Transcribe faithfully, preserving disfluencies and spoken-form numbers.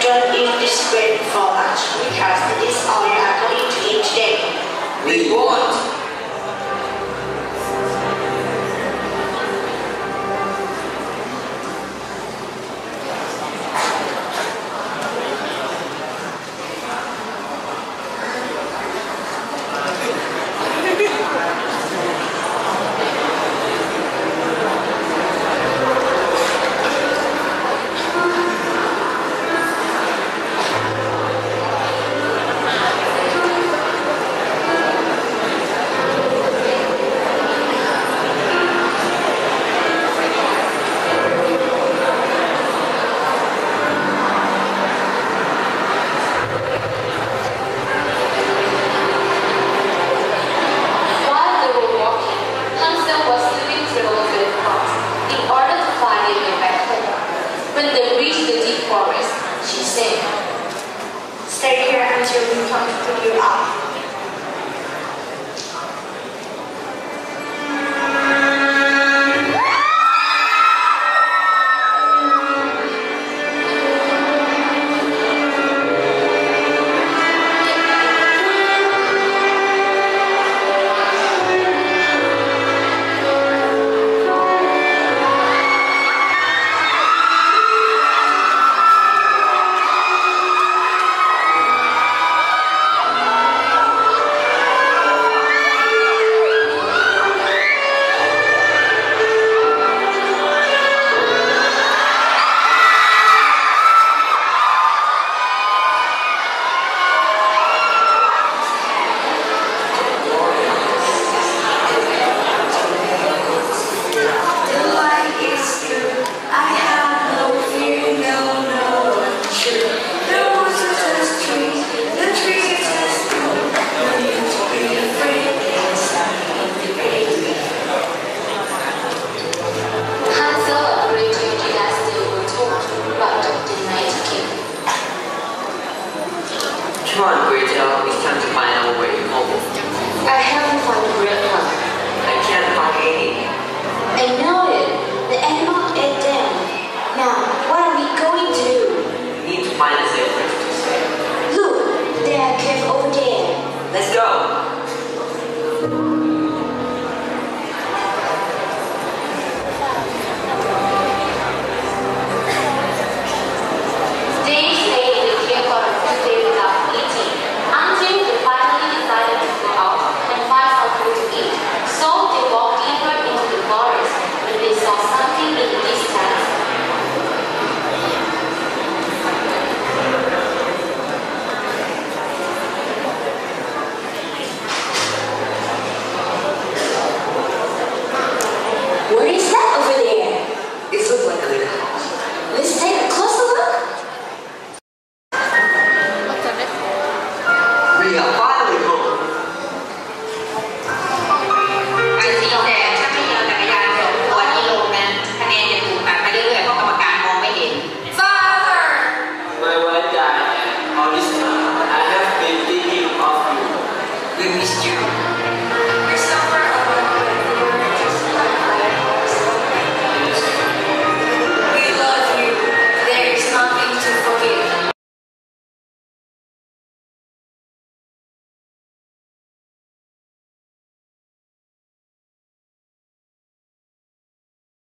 Don't eat this bread for lunch because it is all you are going to eat today. We won't. When they reached the deep forest, she said, "Stay here until we come to pick you up." Come on, Gretel, it's time to find our way home. I haven't found the real one. I can't find any. I know it. The animal ate them. Now, what are we going to do? We need to find a safe place to stay. Look, there are caves over there. Let's go. What is that over there? It looks like a little house. Let's take a closer look. We are finally home. ไอ้สีแดงถ้าไม่เดินจักรยานยนต์ตัวนี้ลงนะคะแนนจะถูกตัดไปเรื่อยๆเพราะกรรมการมองไม่เห็น Father My wife died. All this time, I have been thinking of you. We missed you.